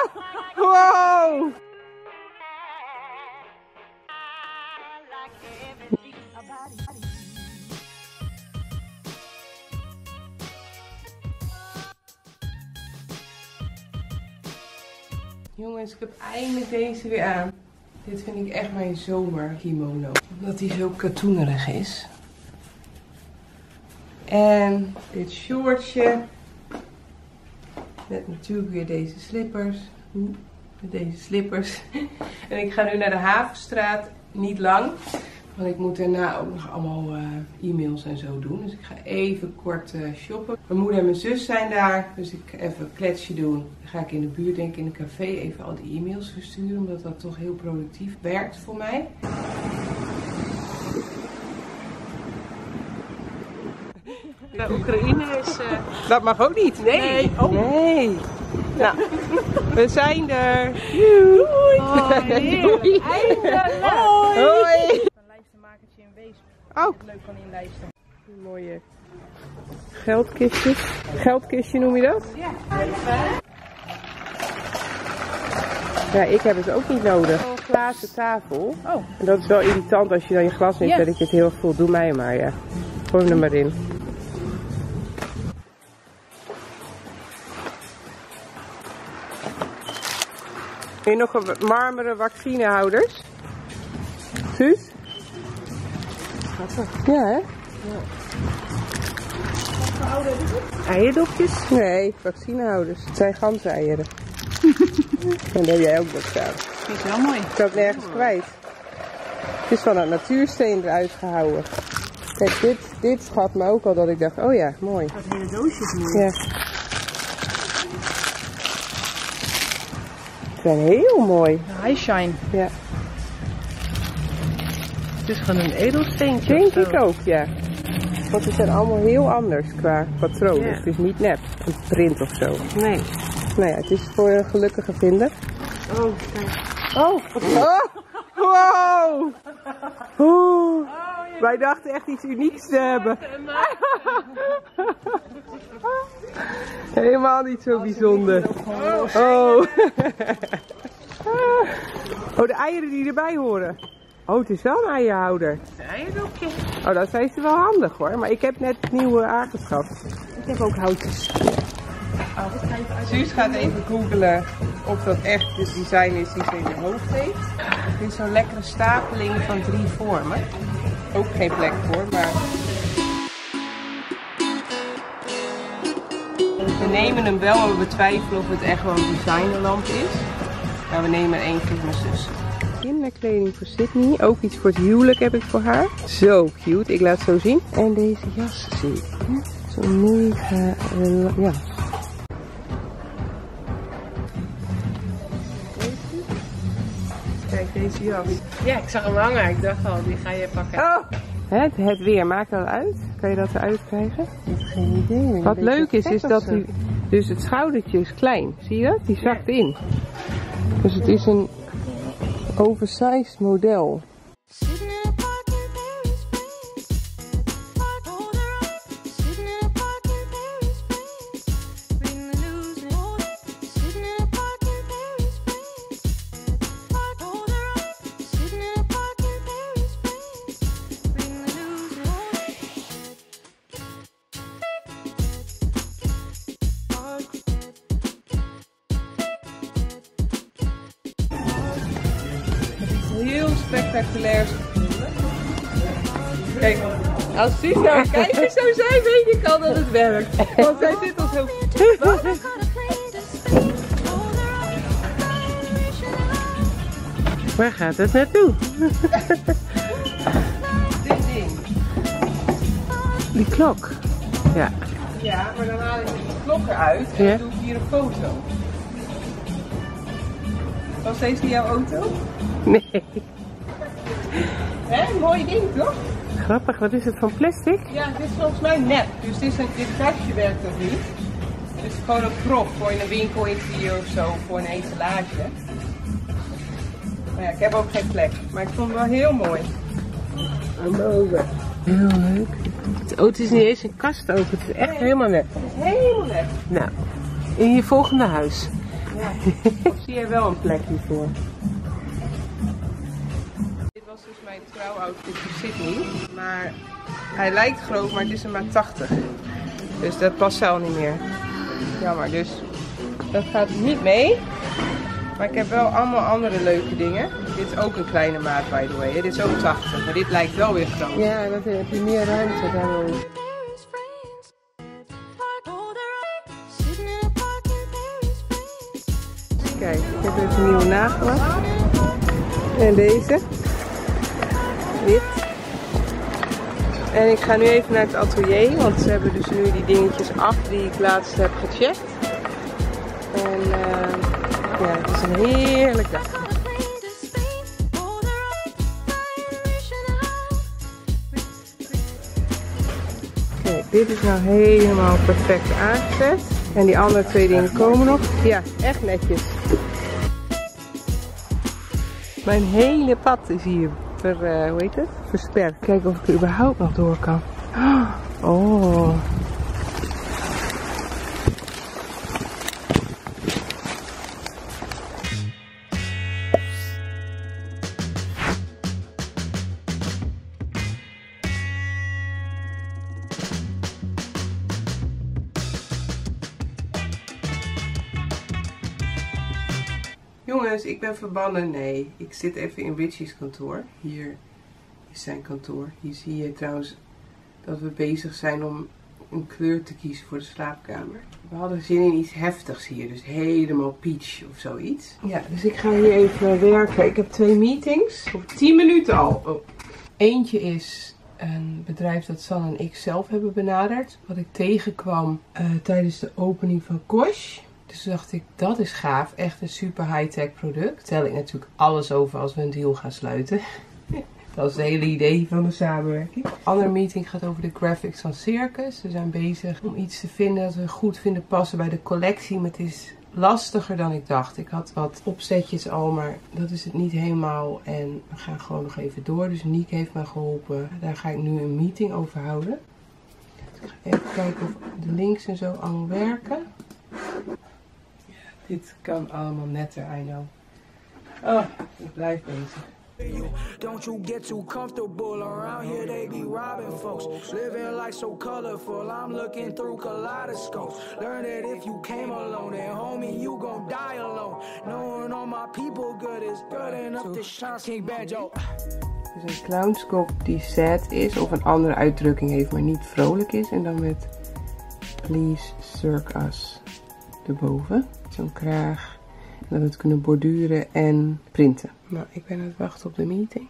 Wow! Jongens, ik heb eindelijk deze weer aan. Dit vind ik echt mijn zomerkimono. Omdat die zo katoenerig is. En dit shortje. Met natuurlijk weer deze slippers. Met deze slippers. En ik ga nu naar de Havenstraat. Niet lang. Want ik moet daarna ook nog allemaal e-mails en zo doen. Dus ik ga even kort shoppen. Mijn moeder en mijn zus zijn daar. Dus ik ga even een kletsje doen. Dan ga ik in de buurt, denk ik, in een café even al die e-mails versturen. Omdat dat toch heel productief werkt voor mij. Bij Oekraïne is... Dat mag ook niet. Nee. Oh. Nee. Nou, we zijn er. Doei. Oh, heerlijk. Eindelijk. Hoi. Hoi. Een lijstenmakertje in Wees. Oh. Leuk van inlijsten. Mooie geldkistjes. Geldkistje noem je dat? Ja. Ja, ik heb het ook niet nodig. Een glazen tafel. Oh. En dat is wel irritant als je dan je glas neemt, dat je het heel erg voelt. Doe mij maar, ja. Gooi hem er maar in. Heb je nog een marmeren vaccinehouders? Suus? Schattig. Ja, hè? Ja. Wat voor oude is het? Eierdopjes? Nee, vaccinehouders. Het zijn ganzeneieren. En daar heb jij ook wat staan. Die is wel mooi. Ik kan het nergens kwijt. Het is van het natuursteen eruit gehouden. Kijk, dit schat me ook al dat ik dacht, oh ja, mooi. Dat hele doosje is mooi. Ja. Ze zijn heel mooi. De High Shine. Ja. Het is gewoon een edelsteentje. Denk ik ook, ja. Want ze zijn allemaal heel anders qua patroon. Ja. Dus het is niet net een print of zo. Nee. Nou ja, het is voor een gelukkige vinder. Oh, kijk. Oh! Wow! Oeh. Wij dachten echt iets unieks te hebben. Helemaal niet zo bijzonder. Oh. Oh, de eieren die erbij horen. Oh, het is wel een eierhouder. Een eierdopje. Oh, dat is wel handig hoor. Maar ik heb net nieuwe aangeschaft. Ik heb ook houtjes. Suus gaat even googlen of dat echt het design is die ze in de hoofd heeft. Het is zo'n lekkere stapeling van 3 vormen. Ook geen plek voor, maar... We nemen hem wel, maar we twijfelen of het echt wel een designerlamp is. Maar we nemen er eentje voor mijn zus. Kinderkleding voor Sydney. Ook iets voor het huwelijk heb ik voor haar. Zo cute, ik laat het zo zien. En deze jas zie ik. Zo'n mega jas. Kijk, deze jas. Ja, ik zag hem hangen. Ik dacht al, die ga je pakken. Oh! Het weer, maakt dat uit? Kan je dat eruit krijgen? Ik heb geen idee. Wat leuk is dat hij... Dus het schoudertje is klein. Zie je dat? Die zakt in. Dus het is een oversized model. Heel spectaculair. Kijk, als Suus nou kijken zou zijn, weet ik al dat het werkt. Want zij zit al zo... Waar gaat het naartoe? Dit ding. Die klok. Ja. Ja, maar dan haal ik de klok eruit en dan doe ik hier een foto. Was deze jouw auto? Nee. Hè, een mooi ding toch? Grappig, wat is het van plastic? Ja, dit is volgens mij nep. Dus dit kastje werkt ook niet. Het is gewoon een prop voor in een winkel interieur of zo, voor een etalage. Maar ja, ik heb ook geen plek. Maar ik vond het wel heel mooi. Heel leuk. Het is niet eens een kast ook, het is echt helemaal net. Het is helemaal nep. Nou, in je volgende huis. Ja. Of zie je wel een plekje voor? Dit was dus mijn trouwoutfit voor Sydney. Maar hij lijkt groot, maar het is een maat 80. Dus dat past al niet meer. Jammer, dus dat gaat niet mee. Maar ik heb wel allemaal andere leuke dingen. Dit is ook een kleine maat, by the way. Dit is ook 80, maar dit lijkt wel weer groot. Ja, dan heb je meer ruimte daarom. Kijk, ik heb even een nieuwe nagellak. En deze. Wit. En ik ga nu even naar het atelier, want ze hebben dus nu die dingetjes af die ik laatst heb gecheckt. En ja, het is een heerlijk dag. Kijk, dit is nou helemaal perfect aangezet. En die andere twee dingen komen nog. Ja, echt netjes. Mijn hele pad is hier hoe heet het? Versperd. Kijken of ik er überhaupt nog door kan. Oh. Jongens, ik ben verbannen. Nee, ik zit even in Richie's kantoor. Hier is zijn kantoor. Hier zie je trouwens dat we bezig zijn om een kleur te kiezen voor de slaapkamer. We hadden zin in iets heftigs hier, dus helemaal peach of zoiets. Ja, dus ik ga hier even werken. Ik heb 2 meetings. Op 10 minuten al. Oh. Eentje is een bedrijf dat San en ik zelf hebben benaderd. Wat ik tegenkwam tijdens de opening van Kosh. Dus toen dacht ik, dat is gaaf. Echt een super high-tech product. Daar vertel ik natuurlijk alles over als we een deal gaan sluiten. Dat is het hele idee van de samenwerking. Een andere meeting gaat over de graphics van Circus. We zijn bezig om iets te vinden dat we goed vinden passen bij de collectie. Maar het is lastiger dan ik dacht. Ik had wat opzetjes al, maar dat is het niet helemaal. En we gaan gewoon nog even door. Dus Niek heeft mij geholpen. Daar ga ik nu een meeting over houden. Ik ga even kijken of de links en zo allemaal werken. Dit kan allemaal netter, I know. Oh, ik blijf bezig. Don't you get too comfortable around here, they be robbing folks. Living life so colorful, I'm looking through kaleidoscopes. Learn that if you came alone, then homie, you gon' die alone. Knowing all my people good is good enough to shine. King Banjo. Dus een clownskop die sad is, of een andere uitdrukking heeft, maar niet vrolijk is. En dan met Please Cirque Us erboven. Zo'n kraag. En dat we het kunnen borduren en printen. Nou, ik ben aan het wachten op de meeting.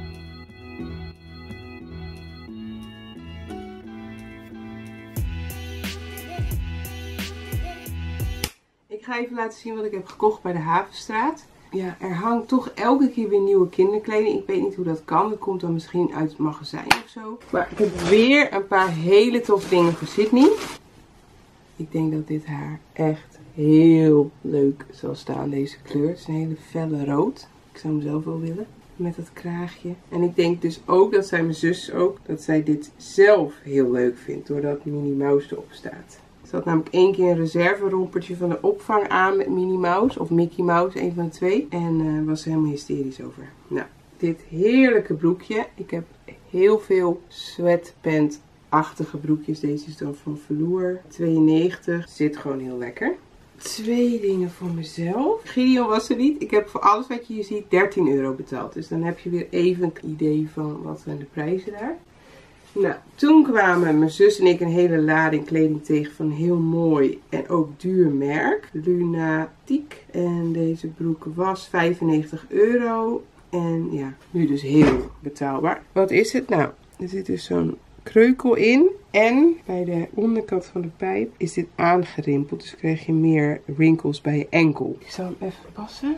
Ik ga even laten zien wat ik heb gekocht bij de Havenstraat. Ja, er hangt toch elke keer weer nieuwe kinderkleding. Ik weet niet hoe dat kan. Dat komt dan misschien uit het magazijn of zo. Maar ik heb weer een paar hele toffe dingen voor Sydney. Ik denk dat dit haar echt heel leuk zal staan, deze kleur. Het is een hele felle rood. Ik zou hem zelf wel willen. Met dat kraagje. En ik denk dus ook, dat zij mijn zus ook, dat zij dit zelf heel leuk vindt. Doordat Minnie Mouse erop staat. Ze had namelijk 1 keer een reserverompertje van de opvang aan met Minnie Mouse. Of Mickey Mouse, een van de 2. En was er helemaal hysterisch over. Nou, dit heerlijke broekje. Ik heb heel veel sweatpant-achtige broekjes. Deze is dan van Velour. 92. Zit gewoon heel lekker. 2 dingen voor mezelf. Gideon was er niet. Ik heb voor alles wat je hier ziet 13 euro betaald. Dus dan heb je weer even een idee van wat zijn de prijzen daar. Nou, toen kwamen mijn zus en ik een hele lading kleding tegen van een heel mooi en ook duur merk. Lunatic. En deze broek was 95 euro. En ja, nu dus heel betaalbaar. Wat is het? Nou, er zit dus zo'n kreukel in. En bij de onderkant van de pijp is dit aangerimpeld. Dus krijg je meer wrinkles bij je enkel. Ik zal hem even passen.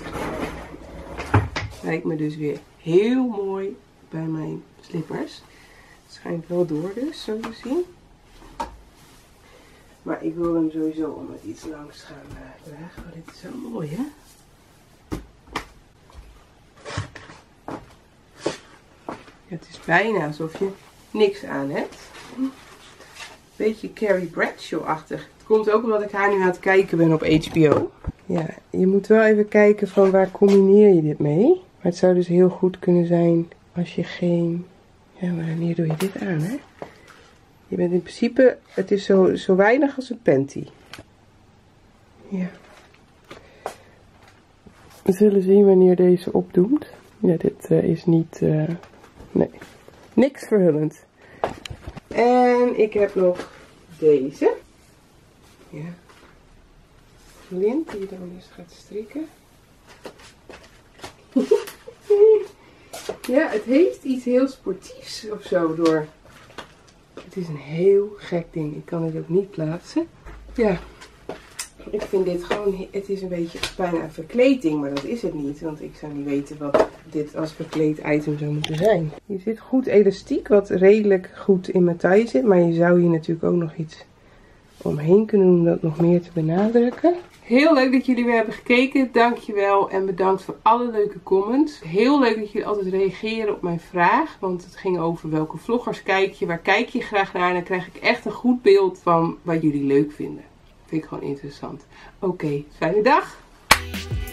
Lijkt me dus weer heel mooi bij mijn slippers. Het schijnt wel door dus, zo te zien. Maar ik wil hem sowieso om het iets langs gaan dragen. Oh, dit is zo mooi, hè? Ja, het is bijna alsof je niks aan hebt. Beetje Carrie Bradshaw-achtig. Het komt ook omdat ik haar nu aan het kijken ben op HBO. Ja, je moet wel even kijken van waar combineer je dit mee. Maar het zou dus heel goed kunnen zijn als je geen... Ja, maar wanneer doe je dit aan, hè? Je bent in principe... Het is zo weinig als een panty. Ja. We zullen zien wanneer deze opdoemt. Ja, dit is niet... nee. Niks verhullend. En ik heb nog deze. Ja. Lint die dan eens gaat strikken. Ja, het heeft iets heel sportiefs of zo door. Het is een heel gek ding. Ik kan het ook niet plaatsen. Ja. Ik vind dit gewoon, het is een beetje bijna een verkleding, maar dat is het niet. Want ik zou niet weten wat dit als verkleed item zou moeten zijn. Hier zit goed elastiek, wat redelijk goed in mijn taille zit. Maar je zou hier natuurlijk ook nog iets omheen kunnen doen om dat nog meer te benadrukken. Heel leuk dat jullie weer hebben gekeken. Dankjewel en bedankt voor alle leuke comments. Heel leuk dat jullie altijd reageren op mijn vraag. Want het ging over welke vloggers kijk je, waar kijk je graag naar. En dan krijg ik echt een goed beeld van wat jullie leuk vinden. Vind ik gewoon interessant. Oké, fijne dag!